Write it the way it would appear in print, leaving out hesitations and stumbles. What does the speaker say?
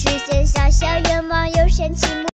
实现小小愿望，有神奇目